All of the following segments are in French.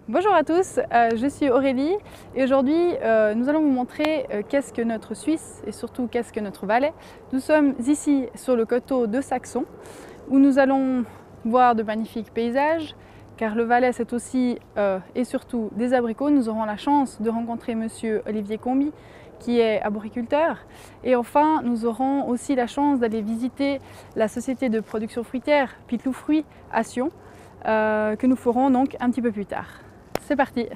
Bonjour à tous, je suis Aurélie et aujourd'hui nous allons vous montrer qu'est-ce que notre Suisse et surtout qu'est-ce que notre Valais. Nous sommes ici sur le coteau de Saxon où nous allons voir de magnifiques paysages car le Valais c'est aussi et surtout des abricots. Nous aurons la chance de rencontrer monsieur Olivier Combi qui est arboriculteur et enfin nous aurons aussi la chance d'aller visiter la société de production fruitière Pitlou Fruits à Sion que nous ferons donc un petit peu plus tard. C'est parti.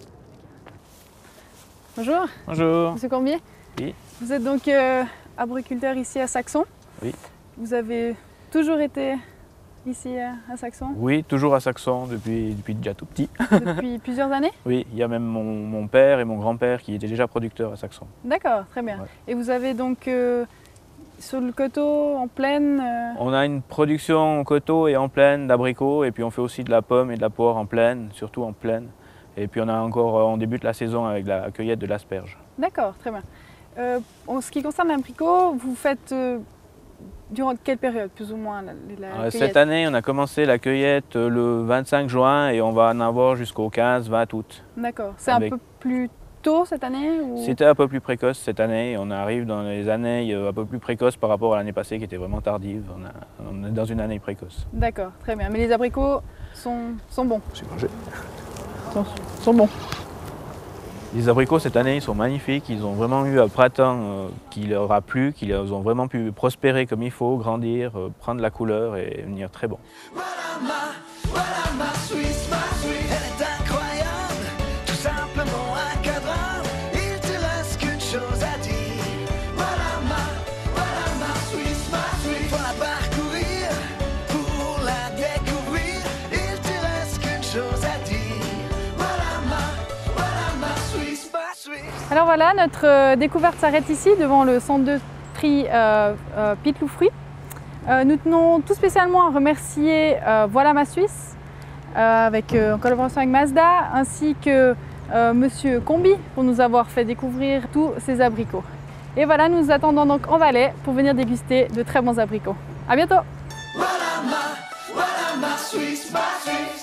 Bonjour. Bonjour. Monsieur Combier. Oui. Vous êtes donc arboriculteur ici à Saxon. Oui. Vous avez toujours été ici à Saxon? Oui, toujours à Saxon depuis déjà tout petit. Depuis plusieurs années? Oui, il y a même mon père et mon grand-père qui étaient déjà producteurs à Saxon. D'accord, très bien. Ouais. Et vous avez donc sur le coteau en plaine On a une production en coteau et en plaine d'abricots et puis on fait aussi de la pomme et de la poire en plaine, surtout en plaine. Et puis on débute la saison avec la cueillette de l'asperge. D'accord, très bien. En ce qui concerne l'abricot, vous faites durant quelle période plus ou moins la cueillette? Cette année, on a commencé la cueillette le 25 juin et on va en avoir jusqu'au 15-20 août. D'accord. C'est un peu plus tôt cette année ou... C'était un peu plus précoce cette année. On arrive dans les années un peu plus précoces par rapport à l'année passée qui était vraiment tardive. On est dans une année précoce. D'accord, très bien. Mais les abricots sont bons? J'ai mangé. Sont bons. Les abricots cette année ils sont magnifiques. Ils ont vraiment eu un printemps qui leur a plu, qu'ils ont vraiment pu prospérer comme il faut, grandir, prendre la couleur et venir très bons. Voilà ma Suisse, elle est incroyable, tout simplement un cadavre, il te reste qu'une chose à dire. Voilà ma Suisse, faut la parcourir, pour la découvrir, il te reste qu'une chose à dire. Voilà ma Suisse, Alors voilà, notre découverte s'arrête ici devant le centre de tri Pitlou Fruits. Nous tenons tout spécialement à remercier Voilà ma Suisse, en collaboration avec Mazda, ainsi que monsieur Combi pour nous avoir fait découvrir tous ces abricots. Et voilà, nous attendons donc en Valais pour venir déguster de très bons abricots. À bientôt. Voilà ma Suisse.